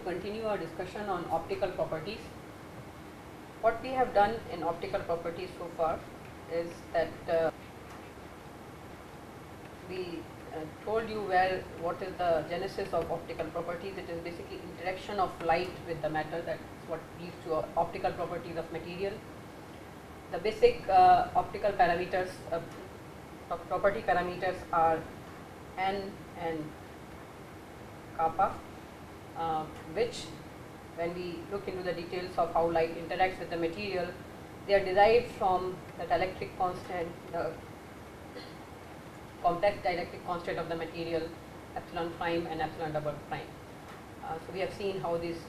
continue our discussion on optical properties. What we have done in optical properties so far is that we told you what is the genesis of optical properties. It is basically interaction of light with the matter. That's what leads to optical properties of material. The basic optical parameters, property parameters are n and kappa, which when we look into the details of how light interacts with the material, they are derived from the dielectric constant, the complex dielectric constant of the material, epsilon prime and epsilon double prime. So we have seen how these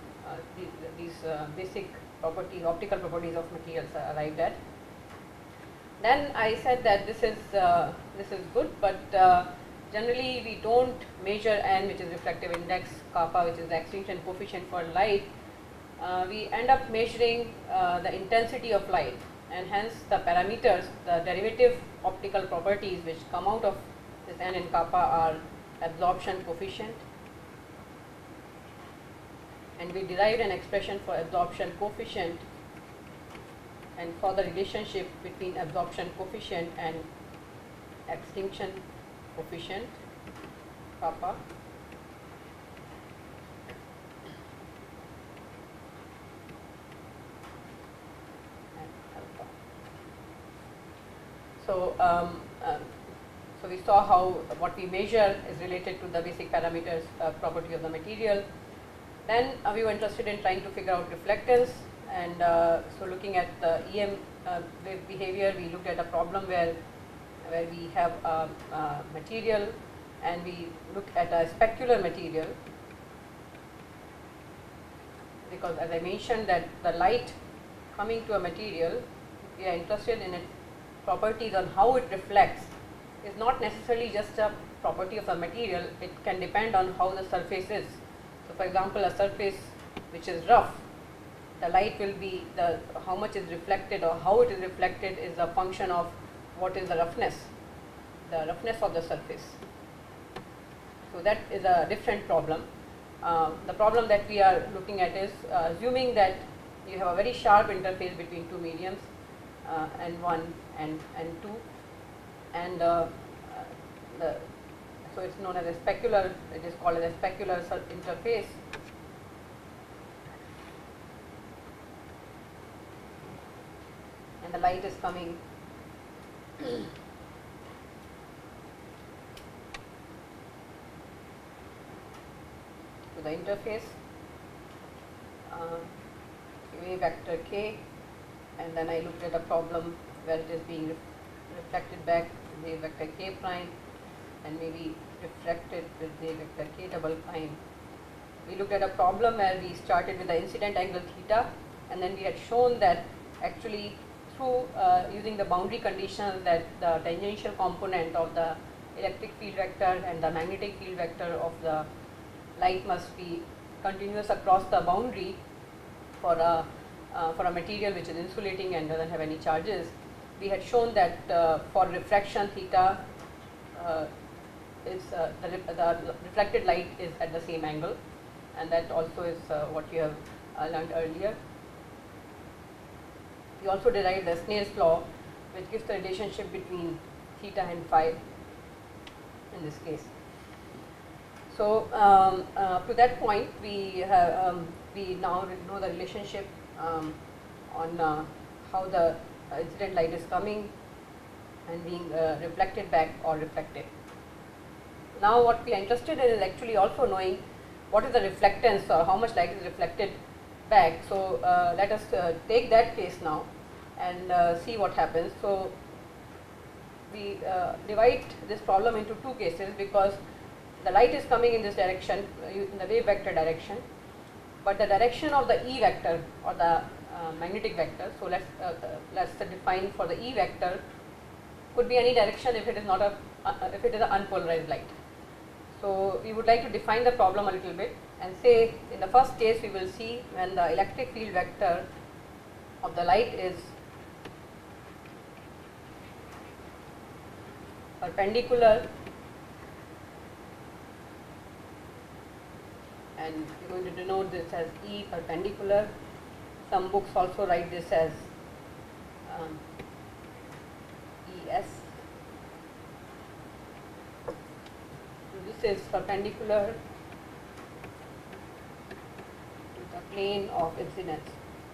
basic properties, optical properties of materials are arrived at. Then I said that this is good, but generally we don't measure n, which is reflective index, kappa, which is the extinction coefficient for light. We end up measuring the intensity of light, and hence the parameters, the derivative optical properties which come out of this n and kappa are absorption coefficient, and we derived an expression for absorption coefficient and for the relationship between absorption coefficient and extinction coefficient, kappa. So we saw how what we measure is related to the basic parameters, property of the material. Then we were interested in trying to figure out reflectance, and so looking at the EM wave behavior, we looked at a problem where we have a material and we look at a specular material, because as I mentioned that the light coming to a material, we are interested in its properties on how it reflects. Is not necessarily just a property of a material, it can depend on how the surface is. So for example, a surface which is rough, the light will be, how much is reflected or how it is reflected is a function of what is the roughness of the surface. So that is a different problem. The problem that we are looking at is assuming that you have a very sharp interface between two mediums, N1 and N2, and so it's known as a specular, it is called as a specular interface. And the light is coming to the interface, wave vector k, and then I looked at a problem where it is being reflected back with wave vector k prime and maybe refracted with wave vector k double prime. We looked at a problem where we started with the incident angle theta, and then we had shown that actually through using the boundary conditions that the tangential component of the electric field vector and the magnetic field vector of the light must be continuous across the boundary for a material which is insulating and doesn't have any charges. We had shown that for refraction theta is the reflected light is at the same angle, and that also is what you have learned earlier. We also derived the Snell's law, which gives the relationship between theta and phi in this case. So to that point, we now know the relationship on how the incident light is coming and being reflected back or reflected. Now what we are interested in is actually also knowing what is the reflectance or how much light is reflected back. So let us take that case now and see what happens. So we divide this problem into two cases, because the light is coming in this direction, in the wave vector direction, but the direction of the E vector or the magnetic vector. So let's define for the E vector could be any direction if it is not if it is an unpolarized light. So we would like to define the problem a little bit and say, in the first case we will see when the electric field vector of the light is perpendicular and we're going to denote this as E perpendicular. Some books also write this as ES. So this is perpendicular to the plane of incidence.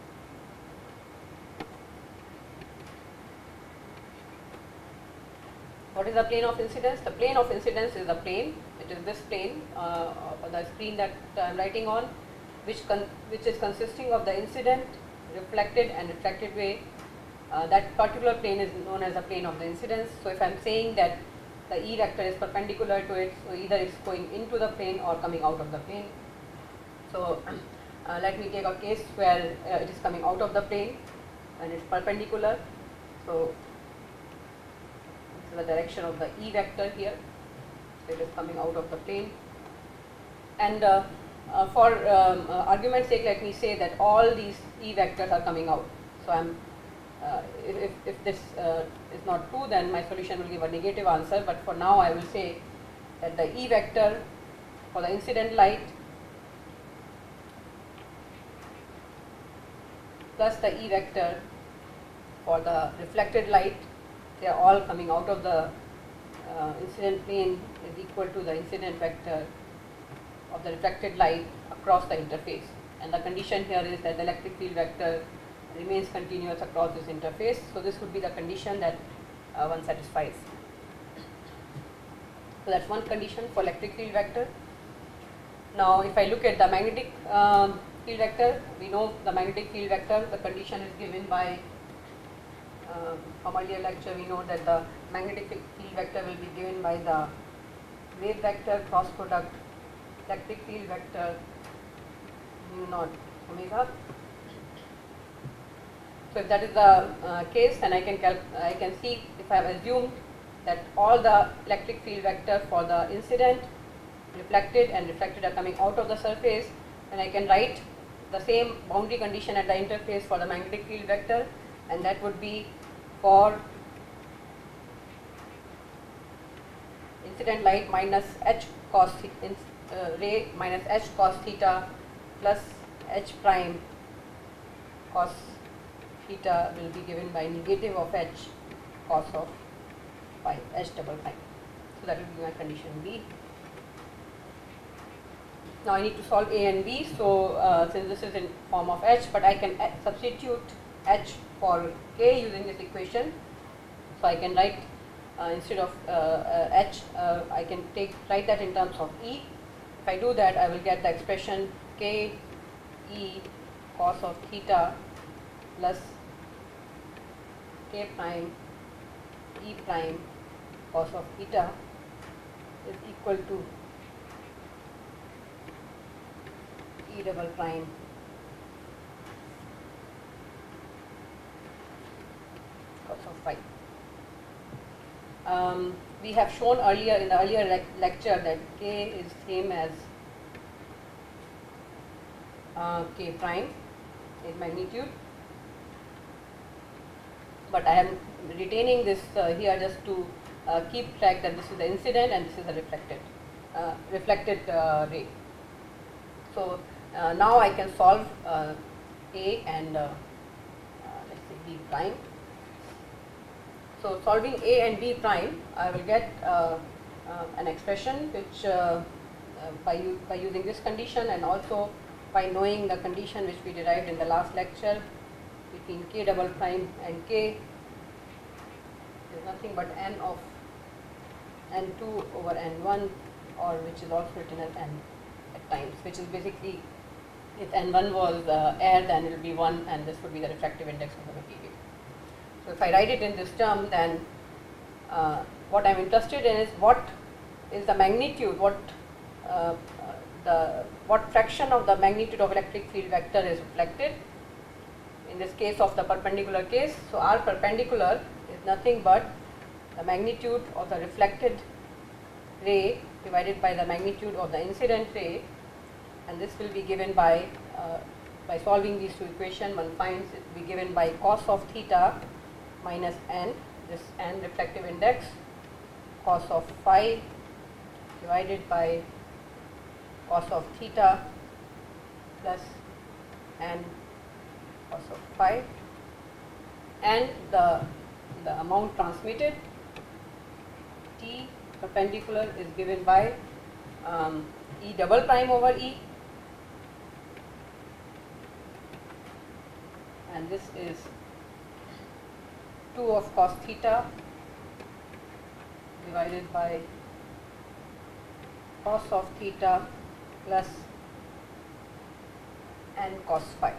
What is the plane of incidence? The plane of incidence is a plane. It is this plane, the screen that I am writing on, which is consisting of the incident, reflected and refracted ray. That particular plane is known as the plane of the incidence. So if I am saying that the E vector is perpendicular to it, so either it's going into the plane or coming out of the plane. So let me take a case where it is coming out of the plane and it's perpendicular. So the direction of the E vector here, so it is coming out of the plane, and for argument's sake, let me say that all these E vectors are coming out. So I'm if this is not true, then my solution will give a negative answer, but for now I will say that the E vector for the incident light plus the E vector for the reflected light, they are all coming out of the incident plane, is equal to the incident vector of the reflected light across the interface. And the condition here is that the electric field vector remains continuous across this interface. So this would be the condition that one satisfies. So that's one condition for electric field vector. Now if I look at the magnetic field vector, we know the magnetic field vector, the condition is given by from earlier lecture. We know that the magnetic field vector will be given by the wave vector cross product electric field vector mu naught omega. So if that is the case, then I can see, if I have assumed that all the electric field vector for the incident, reflected and refracted are coming out of the surface, then I can write the same boundary condition at the interface for the magnetic field vector, and that would be for incident light minus h cos ray minus h cos theta plus h prime cos theta will be given by negative of h cos of phi h double prime. So that will be my condition B. Now I need to solve A and B. So since this is in form of h, but I can substitute h for k using this equation. So I can write instead of h, I can write that in terms of E. If I do that, I will get the expression k E cos of theta plus k prime E prime cos of theta is equal to E double prime cos of phi. We have shown earlier in the earlier lecture that k is same as k prime in magnitude, but I am retaining this here just to keep track that this is the incident and this is the reflected ray. So now I can solve A and let's say B prime. So solving A and B prime, I will get an expression which by using this condition, and also by knowing the condition which we derived in the last lecture between k double prime and k is nothing but n of n2 over n1, or which is also written as n at times, which is basically, if n1 was air, then it will be 1, and this would be the refractive index of the material. So if I write it in this term, then what I am interested in is what is the magnitude, what fraction of the magnitude of electric field vector is reflected in this case of the perpendicular case. So R perpendicular is nothing but the magnitude of the reflected ray divided by the magnitude of the incident ray, and this will be given by solving these two equations. One finds it will be given by cos of theta minus n, this n reflective index, cos of phi divided by cos of theta plus n cos of phi, and the amount transmitted T perpendicular is given by E double prime over E, and this is 2 of cos theta divided by cos of theta plus n cos phi.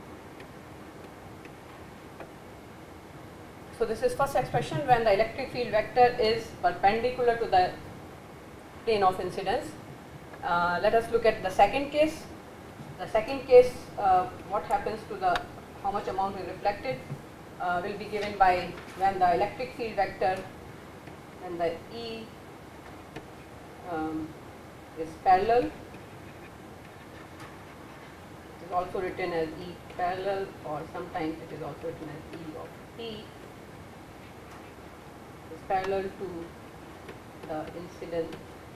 So this is first expression when the electric field vector is perpendicular to the plane of incidence. Let us look at the second case. The second case, what happens to the, how much amount is reflected will be given by when the electric field vector and the E is parallel. It is also written as E parallel, or sometimes it is also written as E of T. Is parallel to the incident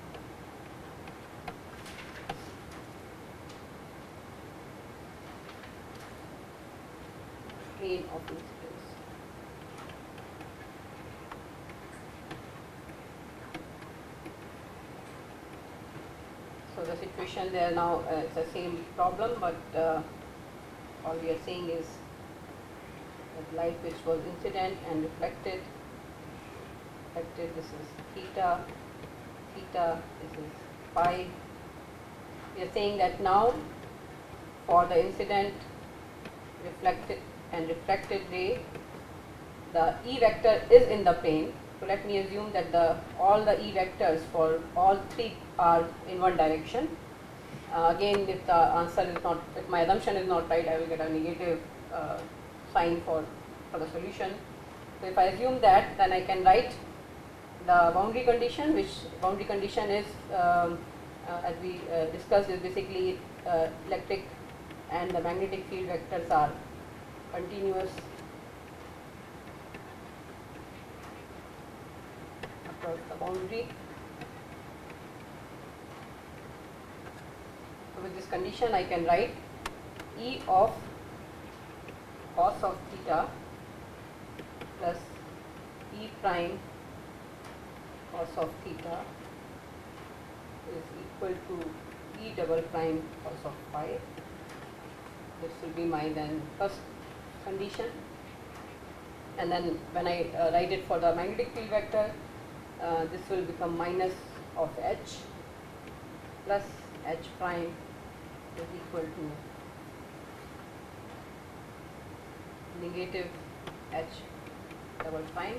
plane of incidence. So the situation there now it's the same problem, but all we are saying is that light which was incident and reflected, this is theta, this is phi. We are saying that now for the incident, reflected and refracted ray, the E vector is in the plane. So let me assume that all the E vectors for all three are in one direction. Again, if the answer is not, if my assumption is not right, I will get a negative sign for the solution. So if I assume that, then I can write the boundary condition, which boundary condition is, as we discussed, is basically electric and the magnetic field vectors are continuous across the boundary. So with this condition, I can write E of cos of theta plus E prime cos of theta is equal to E double prime cos of phi. This will be my then first condition, and then when I write it for the magnetic field vector, this will become minus of H plus H prime is equal to negative H double prime.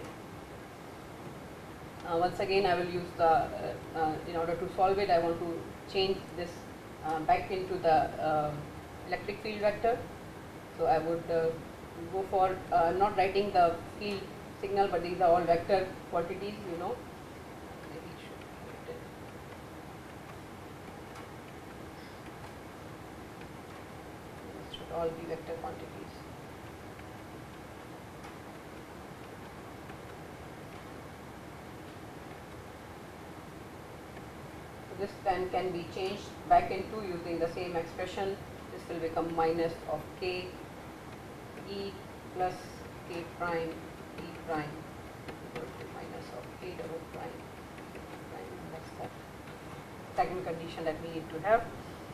Once again, I will use the, in order to solve it, I want to change this back into the electric field vector. So I would go for not writing the field signal, but these are all vector quantities, you know. Maybe it should be written. These should all be vector quantities. This then can be changed back into using the same expression. This will become minus of k E plus k prime E prime equal to minus of k double prime E prime. That's the second condition that we need to have.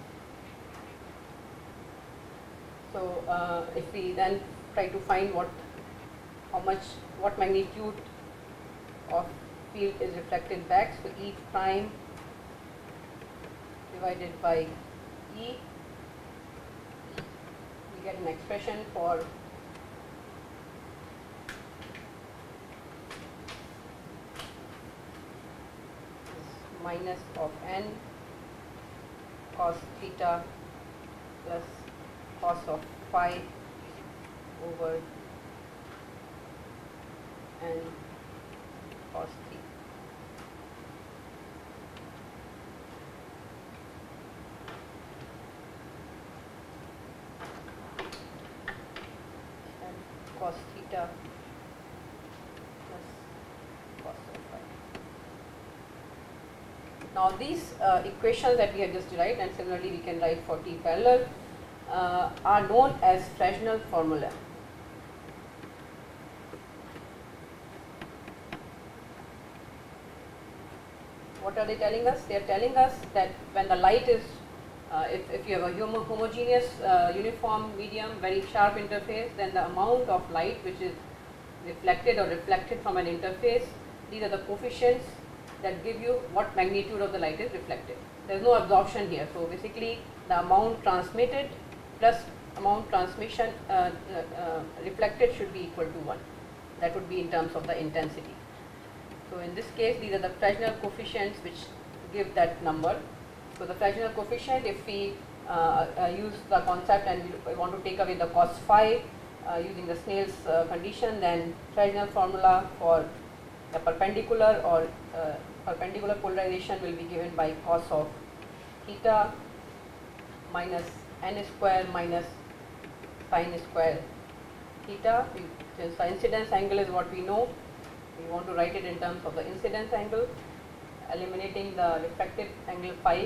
So if we then try to find what magnitude of field is reflected back, so E prime divided by E, we get an expression for minus of n cos theta plus cos of phi over n cos theta. Cos theta plus cos of phi. Now these equations that we have just derived, and similarly we can write for T parallel. are known as Fresnel formula. What are they telling us? They are telling us that when the light is, if you have a homogeneous uniform medium, very sharp interface, then the amount of light which is reflected or reflected from an interface, these are the coefficients that give you what magnitude of the light is reflected. There is no absorption here. So basically the amount transmitted plus amount transmission reflected should be equal to 1. That would be in terms of the intensity. So in this case, these are the Fresnel coefficients which give that number. So the Fresnel coefficient, if we use the concept and we want to take away the cos phi using the Snell's condition, then Fresnel formula for the perpendicular or perpendicular polarization will be given by cos of theta minus n square minus sin square theta. Since the incidence angle is what we know, we want to write it in terms of the incidence angle, eliminating the refracted angle phi.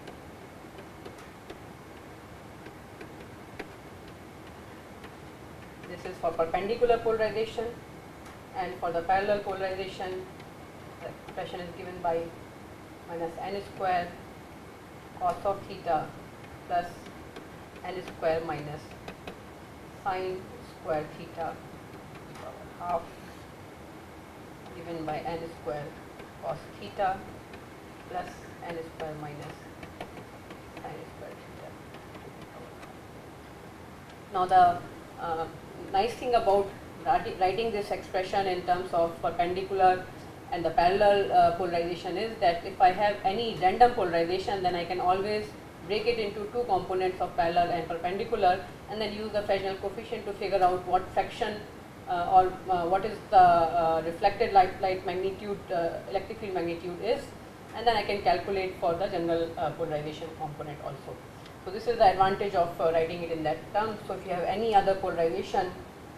This is for perpendicular polarization, and for the parallel polarization the expression is given by minus n square cos of theta plus n square minus sin square theta half given by n square cos theta plus n square minus sin square theta. Now the nice thing about writing this expression in terms of perpendicular and the parallel polarization is that if I have any random polarization, then I can always break it into two components of parallel and perpendicular, and then use the Fresnel coefficient to figure out what fraction or what is the reflected light magnitude, electric field magnitude is, and then I can calculate for the general polarization component also. So this is the advantage of writing it in that term. So if you have any other polarization,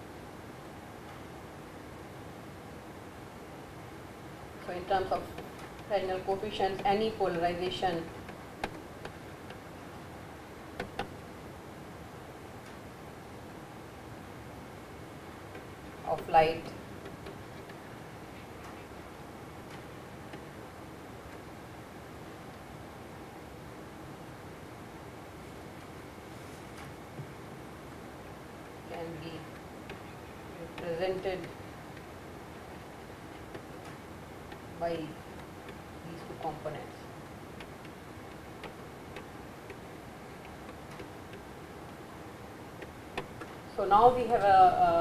so in terms of Fresnel coefficients, any polarization of light can be represented by these two components. So now we have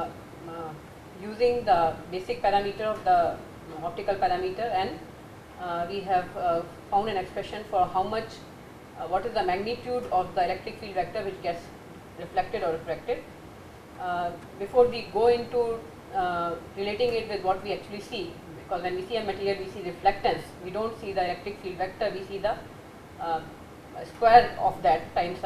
using the basic parameter of the optical parameter, and we have found an expression for how much, what is the magnitude of the electric field vector which gets reflected or refracted. Before we go into relating it with what we actually see, because when we see a material we see reflectance, we don't see the electric field vector, we see the square of that times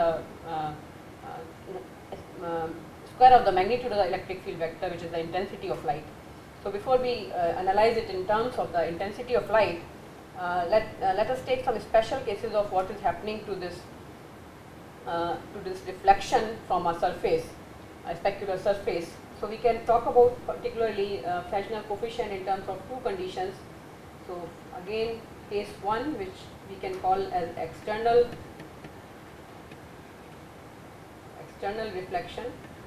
square of the magnitude of the electric field vector, which is the intensity of light. So before we analyze it in terms of the intensity of light, let us take some special cases of what is happening to this reflection from a surface, a specular surface. So we can talk about particularly Fresnel coefficient in terms of two conditions. So again, case 1, which we can call as external reflection.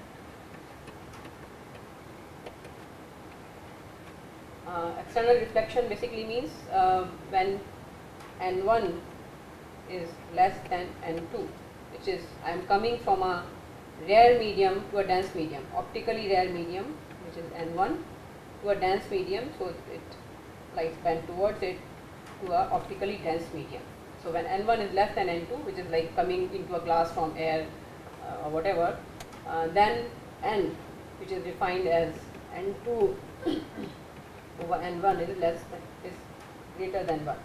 External reflection basically means when n1 is less than n2, which is I am coming from a rare medium to a dense medium, optically rare medium, which is n1, to a dense medium. So it lights bend towards it to a optically dense medium. So when n1 is less than n2, which is like coming into a glass from air or whatever, then n, which is defined as n2 over n1 is greater than 1.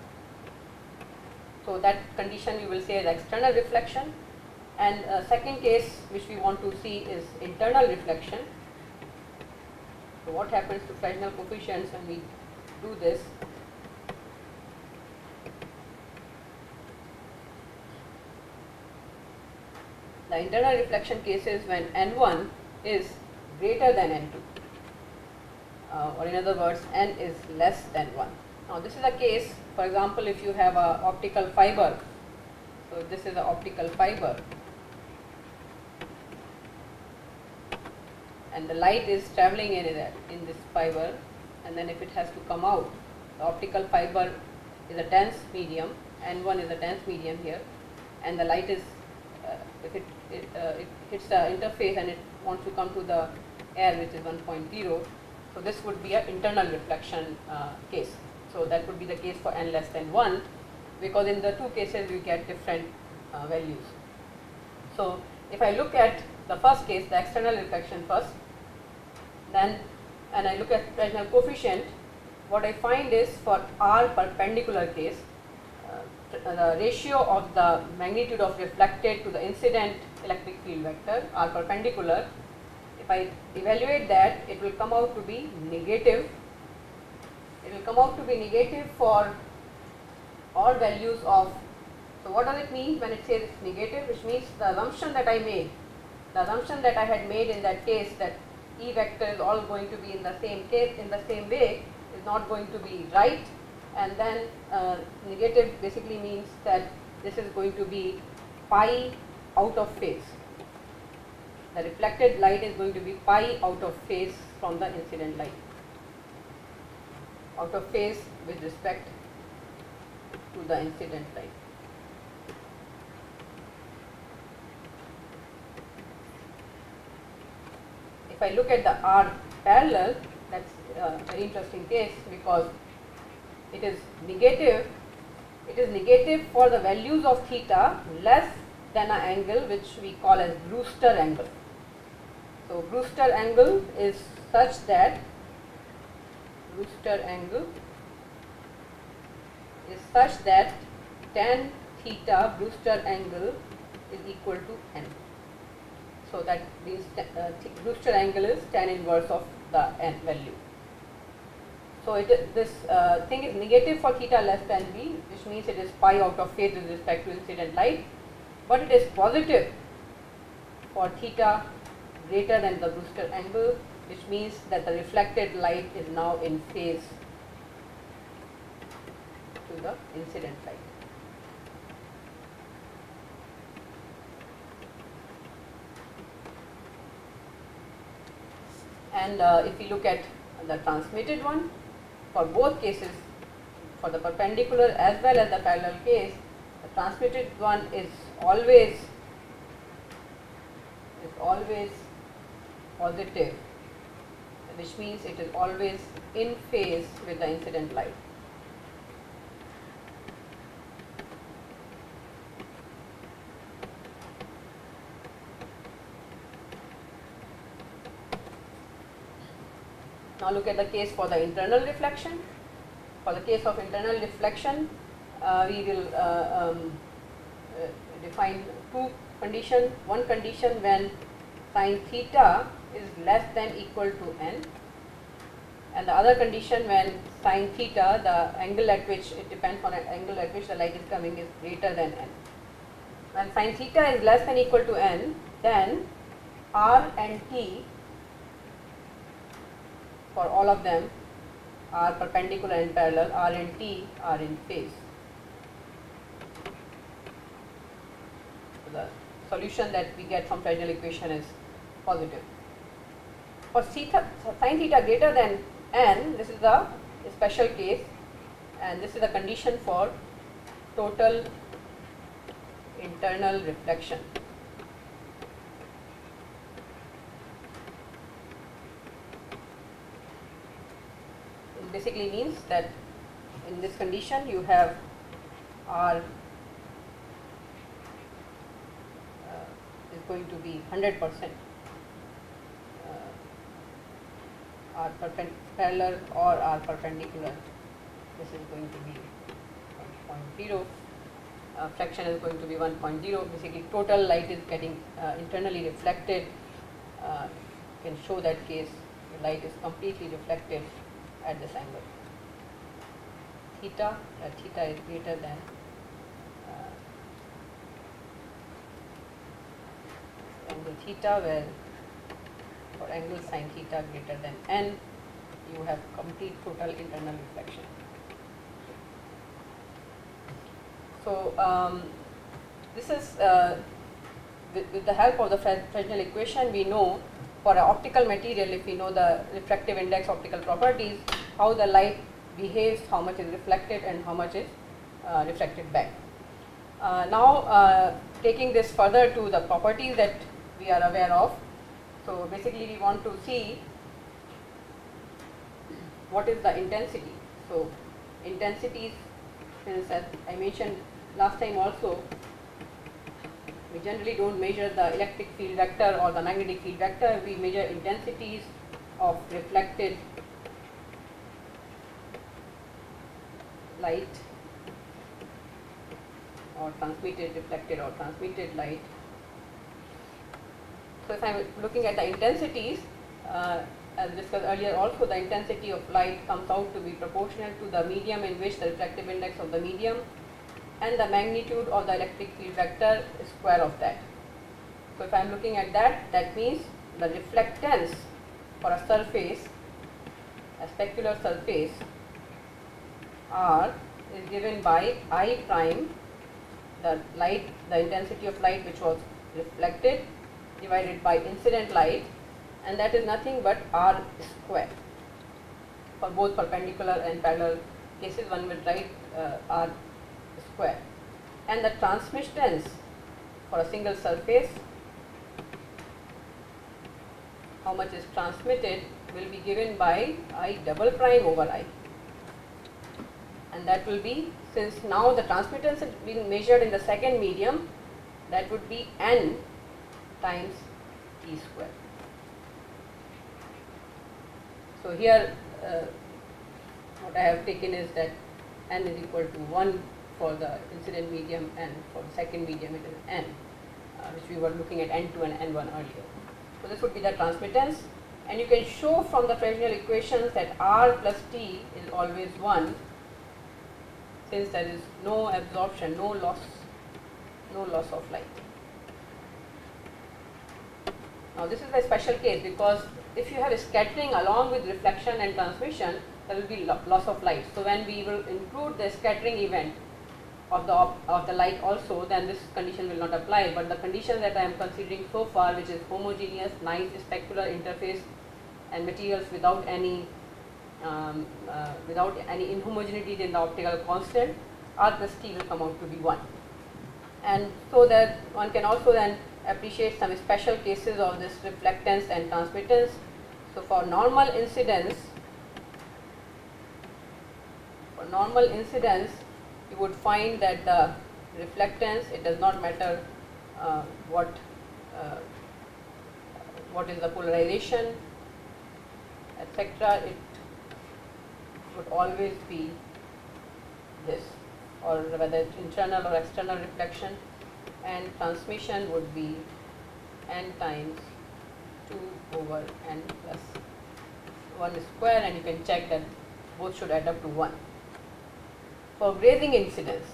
So that condition you will say is external reflection. And second case which we want to see is internal reflection. So what happens to Fresnel coefficients when we do this? The internal reflection case is when n1 is greater than n2, or in other words, n is less than 1. Now this is a case, for example, if you have a optical fiber. So this is an optical fiber, and the light is traveling in this fiber, and then if it has to come out, the optical fiber is a dense medium, n1 is a dense medium here, and the light is, if it hits the interface and it wants to come to the air, which is 1.0, so this would be an internal reflection case. So that would be the case for n less than 1, because in the two cases we get different values. So if I look at the first case, the external reflection first, then and I look at Fresnel coefficient, what I find is for R perpendicular case, the ratio of the magnitude of reflected to the incident electric field vector, R perpendicular, if I evaluate that, it will come out to be negative. It will come out to be negative for all values of. So what does it mean when it says it's negative? Which means the assumption that I made, the assumption that I had made in that case, that E vector is all going to be in the same case, in the same way, is not going to be right. And then negative basically means that this is going to be pi out of phase. The reflected light is going to be pi out of phase from the incident light, out of phase with respect to the incident light. If I look at the R parallel, that's a very interesting case, because it is negative. It is negative for the values of theta less than an angle which we call as Brewster angle. So Brewster angle is such that tan theta Brewster angle is equal to n. So that means Brewster angle is tan inverse of the n value. So this thing is negative for theta less than b, which means it is pi out of phase with respect to incident light, but it is positive for theta greater than the Brewster angle, which means that the reflected light is now in phase to the incident light. And if we look at the transmitted one, for both cases, for the perpendicular as well as the parallel case, the transmitted one is always positive, which means it is always in phase with the incident light. Now look at the case for the internal reflection. For the case of internal reflection, we will define two conditions. One condition when sin theta is less than equal to n, and the other condition when sin theta, the angle at which, it depends on an angle at which the light is coming, is greater than n. When sin theta is less than equal to n, then R and T, for all of them, are perpendicular and parallel, R and T are in phase. So the solution that we get from Fresnel equation is positive. For sin theta greater than n, this is a special case, and this is a condition for total internal reflection. It basically means that in this condition you have R is going to be 100%. R parallel or R perpendicular, this is going to be 1.0, fraction is going to be 1.0. Basically total light is getting internally reflected. You can show that case, the light is completely reflected at this angle. Theta is greater than theta, where for angle sin theta greater than n, you have complete total internal reflection. So this is with the help of the Fresnel equation, we know for an optical material, if we know the refractive index optical properties, how the light behaves, how much is reflected and how much is refracted back. Now taking this further to the properties that we are aware of. So basically we want to see what is the intensity. So intensities, since as I mentioned last time also, we generally don't measure the electric field vector or the magnetic field vector, we measure intensities of reflected light or transmitted, reflected or transmitted light. So if I am looking at the intensities, as discussed earlier also, the intensity of light comes out to be proportional to the medium in which the refractive index of the medium and the magnitude of the electric field vector is square of that. So if I am looking at that, that means the reflectance for a surface, a specular surface, R is given by I prime, the light, the intensity of light which was reflected, divided by incident light, and that is nothing but R square. For both perpendicular and parallel cases, one will write R square. And the transmittance for a single surface, how much is transmitted, will be given by I double prime over I. And that will be, since now the transmittance is being measured in the second medium, that would be N times T square. So here what I have taken is that N is equal to 1 for the incident medium and for the second medium it is N, which we were looking at N2 and N1 earlier. So this would be the transmittance, and you can show from the Fresnel equations that R plus T is always 1, since there is no absorption, no loss of light. Now this is a special case, because if you have a scattering along with reflection and transmission, there will be loss of light. So when we will include the scattering event of the light also, then this condition will not apply. But the condition that I am considering so far, which is homogeneous, nice specular interface and materials without any inhomogeneity in the optical constant, R plus T will come out to be 1. And so that one can also then appreciate some special cases of this reflectance and transmittance. So for normal incidence, you would find that the reflectance, it does not matter what is the polarization, etc. It would always be this, or whether it's internal or external reflection, and transmission would be N times 2 over N plus 1 square, and you can check that both should add up to 1. For grazing incidence,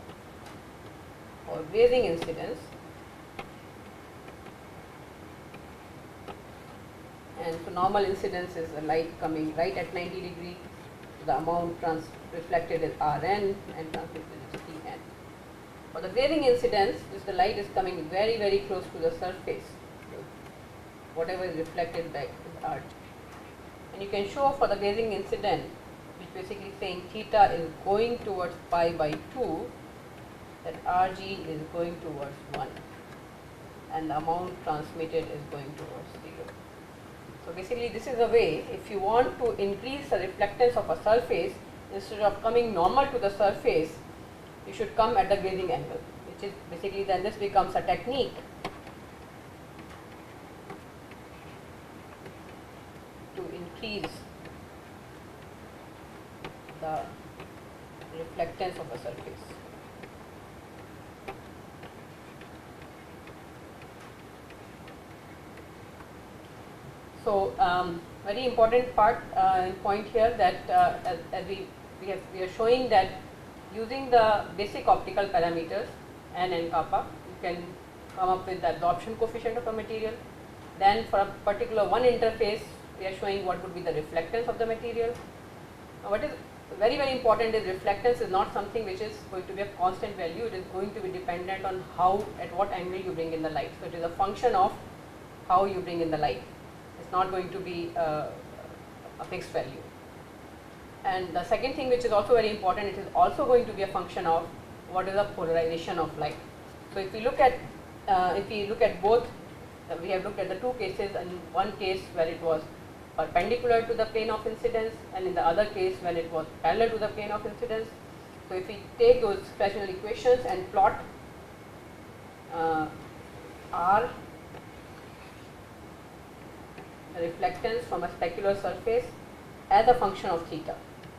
and so normal incidence is a light coming right at 90 degrees, the amount reflected is Rn and transmitted is Tn. For the grazing incidence, the light is coming very, very close to the surface, whatever is reflected back is Rg. And you can show for the grazing incident, which basically saying theta is going towards pi by 2, that Rg is going towards 1 and the amount transmitted is going towards 0. So basically this is a way, if you want to increase the reflectance of a surface, instead of coming normal to the surface, you should come at the grazing angle, which is basically, then this becomes a technique to increase the reflectance of a surface. So very important point here, that as we are showing that using the basic optical parameters N and kappa, you can come up with the absorption coefficient of a material. Then for a particular one interface, we are showing what would be the reflectance of the material. Now, what is very, very important is reflectance is not something which is going to be a constant value. It is going to be dependent on how, at what angle you bring in the light. So it is a function of how you bring in the light. It's not going to be a fixed value. And the second thing which is also very important, it is also going to be a function of what is the polarization of light. So if we look at both, we have looked at the two cases, and one case where it was perpendicular to the plane of incidence, and in the other case when it was parallel to the plane of incidence. So if we take those fractional equations and plot R, the reflectance from a specular surface as a function of theta,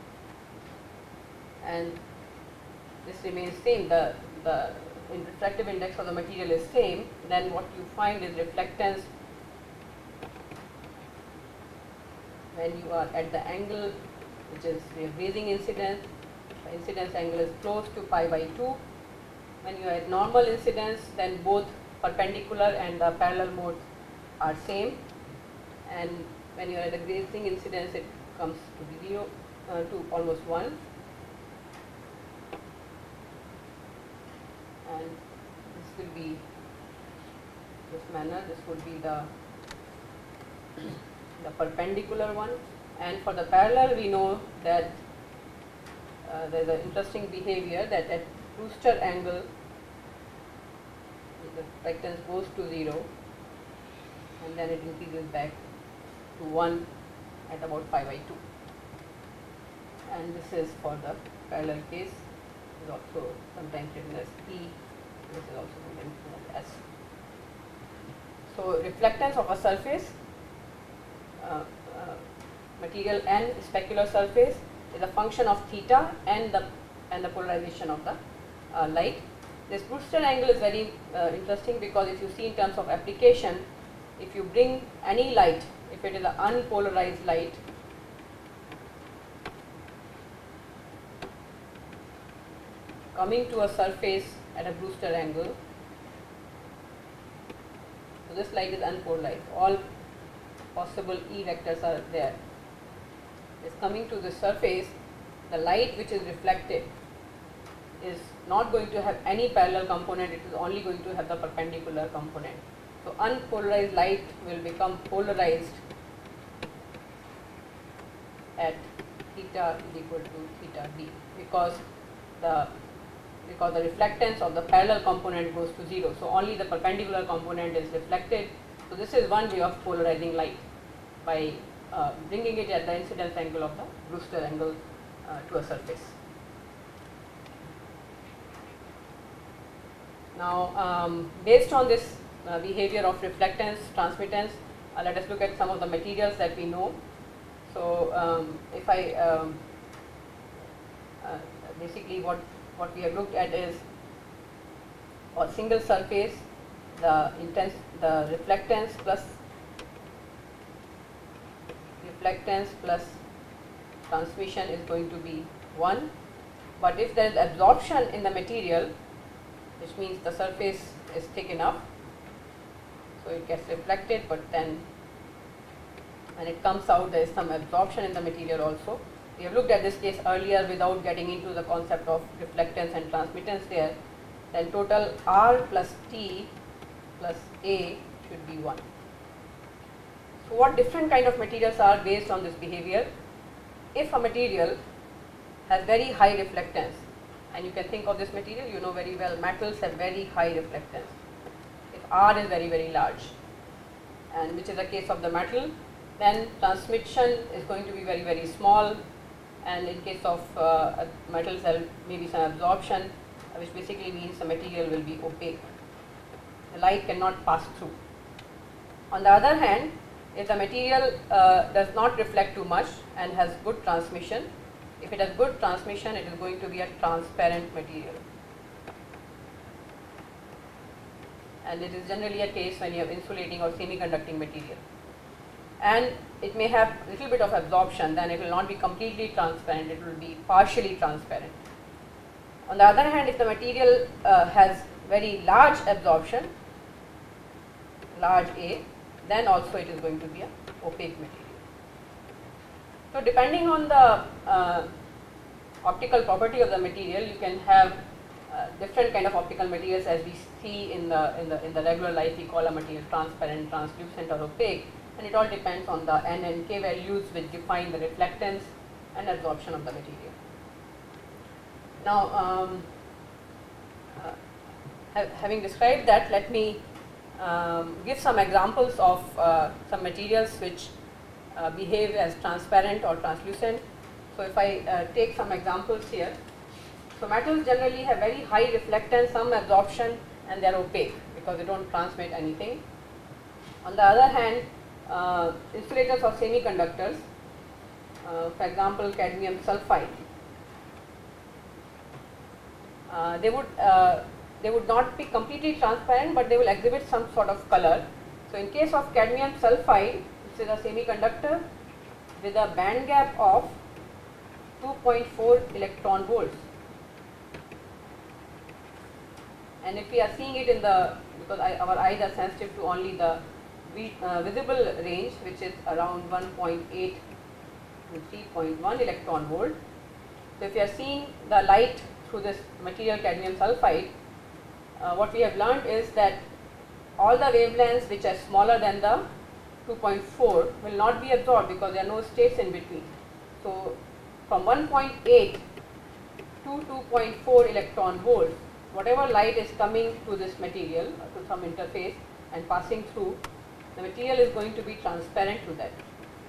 and this remains same, the refractive index of the material is same, then what you find is reflectance when you are at the angle which is raising incidence, the incidence angle is close to pi by 2. When you are at normal incidence, then both perpendicular and the parallel modes are same, and when you are at the grazing incidence, it comes to 0 to almost 1, and this will be this manner. This would be the perpendicular one, and for the parallel we know that there is an interesting behavior that at Brewster angle the reflectance goes to 0 and then it increases back to 1 at about pi by 2, and this is for the parallel case. It is also sometimes written as P, this is also sometimes written as S. So reflectance of a surface, material and specular surface, is a function of theta and the polarization of the light. This Brewster angle is very interesting because if you see in terms of application, if you bring any light, if it is an unpolarized light, coming to a surface at a Brewster angle, so this light is unpolarized, all possible E vectors are there, is coming to the surface, the light which is reflected is not going to have any parallel component, it is only going to have the perpendicular component. So unpolarized light will become polarized at theta is equal to theta d, because the reflectance of the parallel component goes to 0. So only the perpendicular component is reflected. So this is one way of polarizing light, by bringing it at the incidence angle of the Brewster angle to a surface. Now based on this behavior of reflectance, transmittance, let us look at some of the materials that we know. So if I basically what we have looked at is a single surface, the reflectance plus transmission is going to be 1, but if there is absorption in the material, which means the surface is thick enough, so it gets reflected, but then when it comes out there is some absorption in the material also. We have looked at this case earlier without getting into the concept of reflectance and transmittance there. Then total R plus T plus A should be 1. So what different kind of materials are based on this behavior? If a material has very high reflectance, and you can think of this material, you know very well, metals have very high reflectance. If R is very, very large, and which is the case of the metal, then transmission is going to be very, very small, and in case of metals there may be some absorption, which basically means the material will be opaque. The light cannot pass through. On the other hand, if the material does not reflect too much and has good transmission, if it has good transmission, it is going to be a transparent material. And it is generally a case when you have insulating or semiconducting material. And it may have a little bit of absorption, then it will not be completely transparent, it will be partially transparent. On the other hand, if the material has very large absorption, large A, then also it is going to be an opaque material. So depending on the optical property of the material, you can have different kind of optical materials as we see in the regular life. We call a material transparent, translucent, or opaque, and it all depends on the N and K values which define the reflectance and absorption of the material. Now, having described that, let me give some examples of some materials which behave as transparent or translucent. So if I take some examples here, so metals generally have very high reflectance, some absorption, and they are opaque because they don't transmit anything. On the other hand, insulators or semiconductors, for example cadmium sulfide, they would not be completely transparent, but they will exhibit some sort of color. So in case of cadmium sulfide, this is a semiconductor with a band gap of 2.4 electron volts. And if we are seeing it in the, because our eyes are sensitive to only the visible range, which is around 1.8 to 3.1 electron volt. So if you are seeing the light through this material cadmium sulfide, what we have learned is that all the wavelengths which are smaller than the 2.4 will not be absorbed because there are no states in between. So from 1.8 to 2.4 electron volts, whatever light is coming to this material, to some interface and passing through, the material is going to be transparent to that.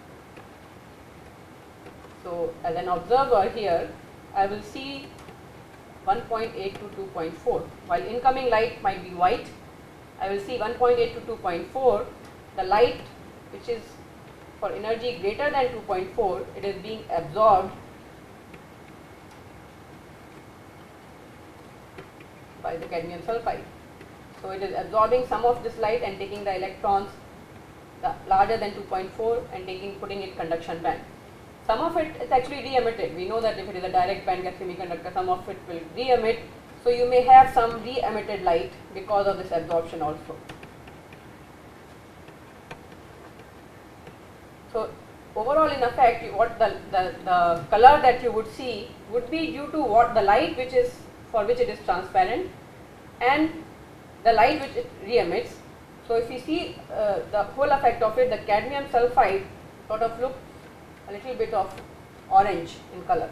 So as an observer here, I will see 1.8 to 2.4. While incoming light might be white, I will see 1.8 to 2.4. The light which is for energy greater than 2.4, it is being absorbed by the cadmium sulfide. So it is absorbing some of this light and taking the electrons larger than 2.4 and putting it conduction band. Some of it is actually re-emitted. We know that if it is a direct band gap semiconductor, some of it will re-emit. So you may have some re-emitted light because of this absorption also. So overall, in effect, what the color that you would see would be due to what the light which is for which it is transparent and the light which it re-emits. So if you see the whole effect of it, the cadmium sulfide sort of looks a little bit of orange in color.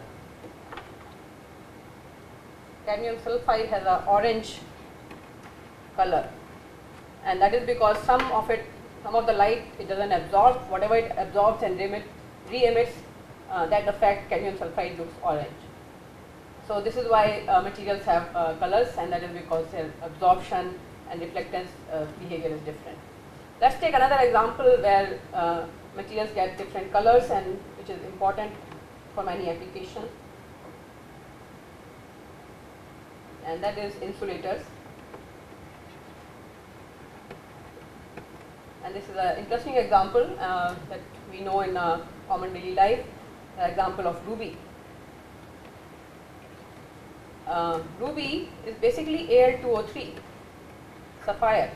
Cadmium sulfide has an orange color, and that is because some of the light it doesn't absorb. Whatever it absorbs and re-emits, that effect cadmium sulfide looks orange. So this is why materials have colors, and that is because their absorption and reflectance behavior is different. Let's take another example where materials get different colors, and which is important for many applications, and that is insulators. And this is an interesting example that we know in common daily life, the example of ruby. Ruby is basically Al2O3 sapphire.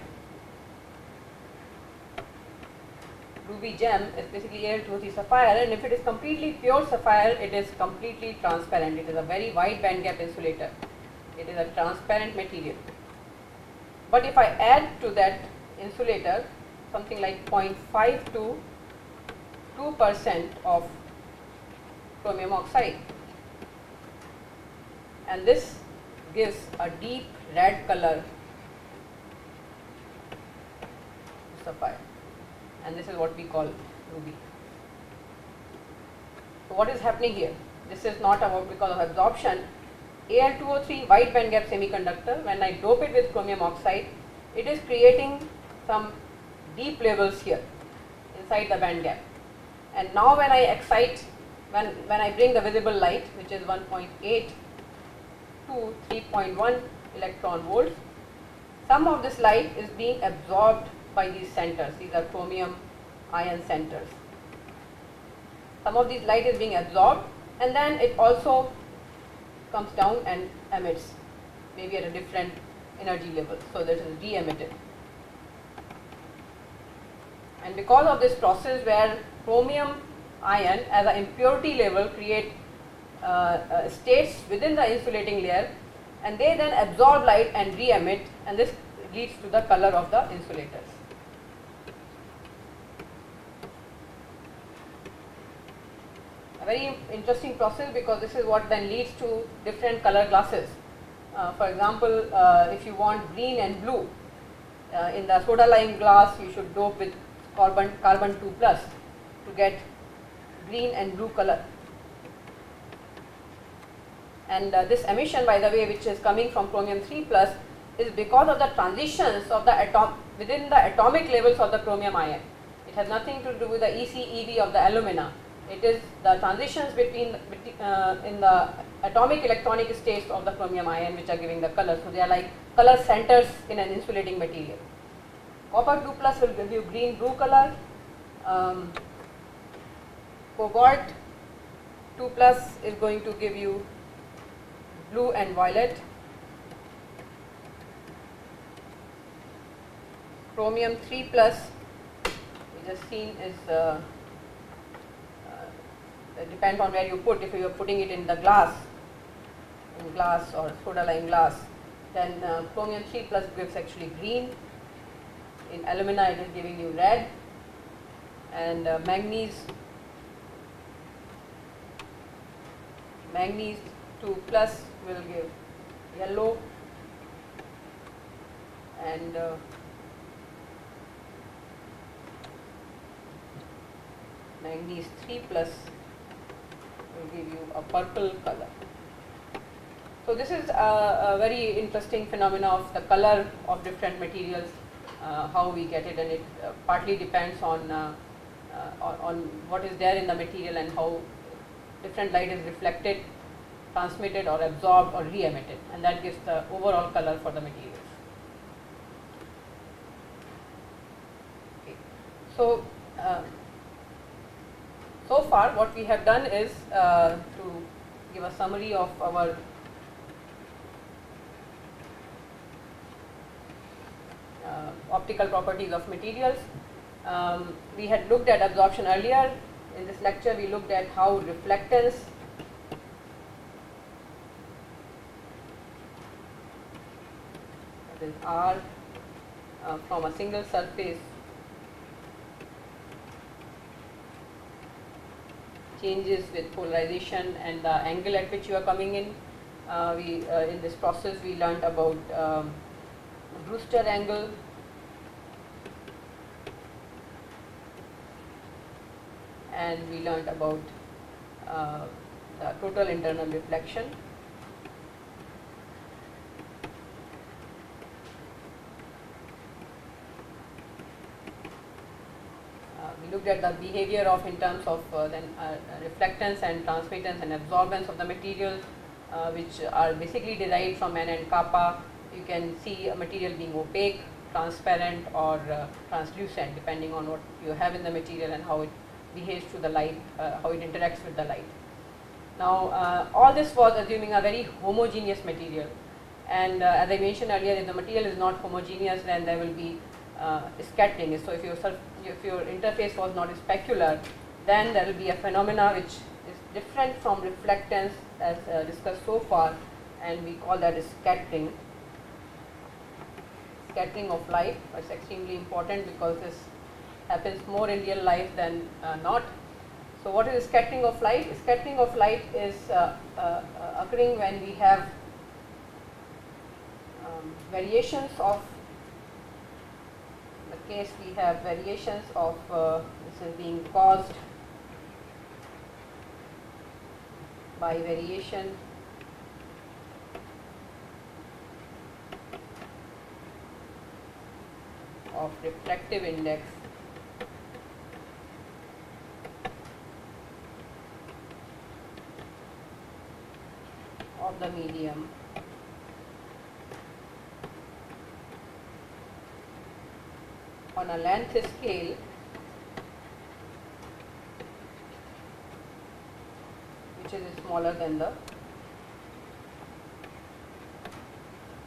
Ruby gem is basically Al2O3 sapphire, and if it is completely pure sapphire, it is completely transparent. It is a very wide band gap insulator. It is a transparent material. But if I add to that insulator something like 0.5 to 2% of chromium oxide, and this gives a deep red color to sapphire, and this is what we call ruby. So what is happening here? This is not about because of absorption. Al2O3 wide band gap semiconductor, when I dope it with chromium oxide, it is creating some deep levels here inside the band gap. And now when I excite, when I bring the visible light, which is 1.8 to 3.1 electron volts, some of this light is being absorbed by these centers. These are chromium ion centers. Some of these light is being absorbed, and then it also comes down and emits, maybe at a different energy level, so that is re-emitted. And because of this process where chromium ion as an impurity level create states within the insulating layer, and they then absorb light and re-emit, and this leads to the color of the insulators. A very interesting process, because this is what then leads to different color glasses. For example, if you want green and blue, in the soda lime glass you should dope with carbon 2 plus to get green and blue color. And this emission, by the way, which is coming from chromium 3 plus, is because of the transitions of the within the atomic levels of the chromium ion. It has nothing to do with the EC, EV of the alumina. It is the transitions between in the atomic electronic states of the chromium ion which are giving the color. So they are like color centers in an insulating material. Copper 2 plus will give you green blue color. Cobalt 2 plus is going to give you blue and violet. Chromium 3 plus, we just seen, is depends on where you put. If you are putting it in the glass, or soda lime glass, then chromium 3 plus gives actually green. In alumina it is giving you red, and manganese 2 plus will give yellow, and manganese 3 plus will give you a purple color. So this is a very interesting phenomena of the color of different materials, how we get it, and it partly depends on what is there in the material and how different light is reflected, transmitted or absorbed or re-emitted, and that gives the overall color for the materials. Okay. So so far what we have done is to give a summary of our optical properties of materials. We had looked at absorption earlier. In this lecture we looked at how reflectance that is R from a single surface changes with polarization and the angle at which you are coming in. In this process we learned about Brewster angle, and we learned about the total internal reflection. We looked at the behavior of in terms of reflectance and transmittance and absorbance of the materials, which are basically derived from N and kappa. You can see a material being opaque, transparent or translucent, depending on what you have in the material and how it behaves to the light, how it interacts with the light. Now all this was assuming a very homogeneous material, and as I mentioned earlier, if the material is not homogeneous, then there will be scattering. So if your interface was not specular, then there will be a phenomena which is different from reflectance as discussed so far, and we call that scattering. Scattering of light is extremely important because this happens more in real life than not. So what is scattering of light? Scattering of light is occurring when we have variations of, in the case we have variations of, this is being caused by variation of reflective index of the medium on a length scale which is smaller than the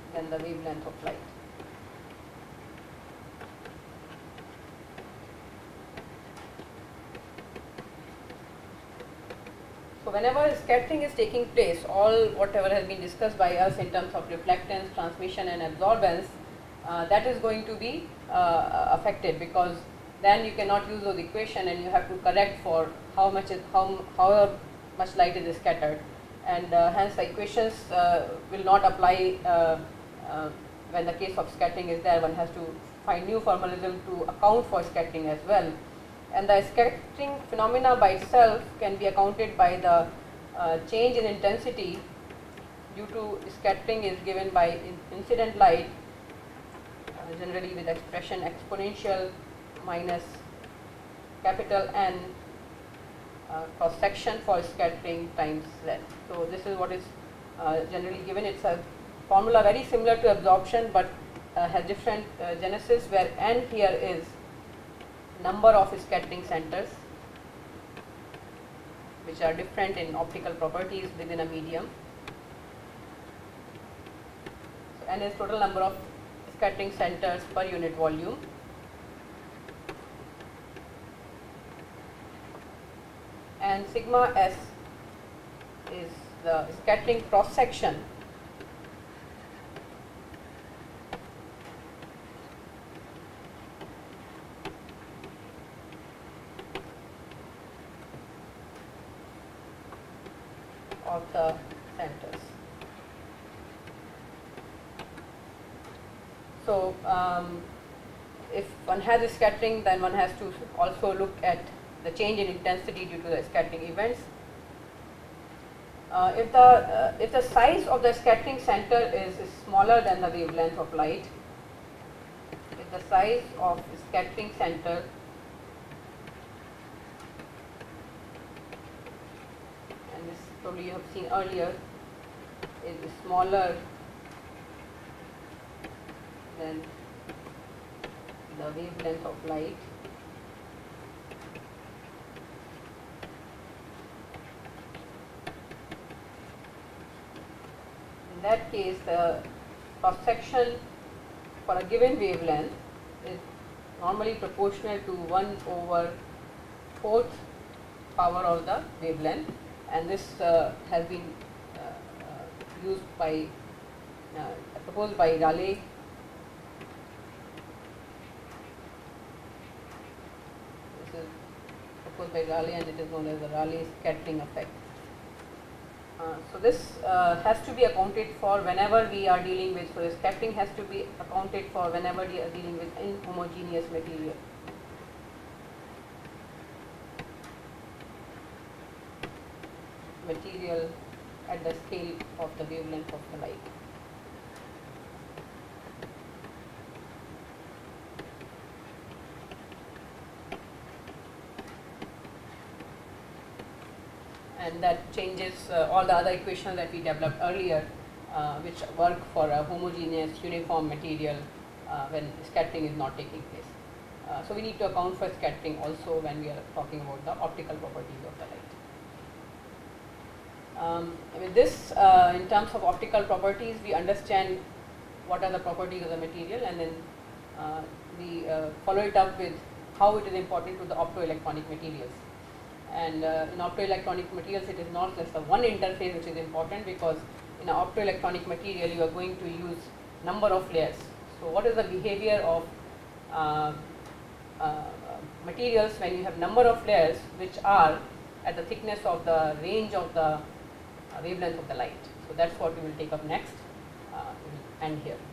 wavelength of light. whenever scattering is taking place, all whatever has been discussed by us in terms of reflectance, transmission and absorbance, that is going to be affected, because then you cannot use those equation and you have to correct for how much light is scattered, and hence the equations will not apply when the case of scattering is there. One has to find new formalism to account for scattering as well. And the scattering phenomena by itself can be accounted by the change in intensity due to scattering is given by incident light, generally with expression exponential minus capital N cross section for scattering times length. So this is what is generally given. It's a formula very similar to absorption, but has different genesis, where N here is number of scattering centers, which are different in optical properties within a medium. So N is total number of scattering centers per unit volume. And sigma S is the scattering cross section of the centers. So if one has a scattering, then one has to also look at the change in intensity due to the scattering events. If the size of the scattering center is smaller than the wavelength of light, if the size of the scattering center probably you have seen earlier is smaller than the wavelength of light, in that case the cross section for a given wavelength is normally proportional to 1/4 power of the wavelength. And this has been used by, proposed by Rayleigh. This is proposed by Rayleigh, and it is known as the Rayleigh scattering effect. So this has to be accounted for whenever we are dealing with, so the scattering has to be accounted for whenever we are dealing with inhomogeneous material. Material at the scale of the wavelength of the light. And that changes all the other equations that we developed earlier, which work for a homogeneous uniform material when scattering is not taking place. So we need to account for scattering also when we are talking about the optical properties of the light. With this, in terms of optical properties, we understand what are the properties of the material, and then we follow it up with how it is important to the optoelectronic materials. And in optoelectronic materials, it is not just the one interface which is important, because in an optoelectronic material you are going to use number of layers. So what is the behavior of materials when you have number of layers which are at the thickness of the range of the wavelength of the light? So that's what we will take up next. We will end here.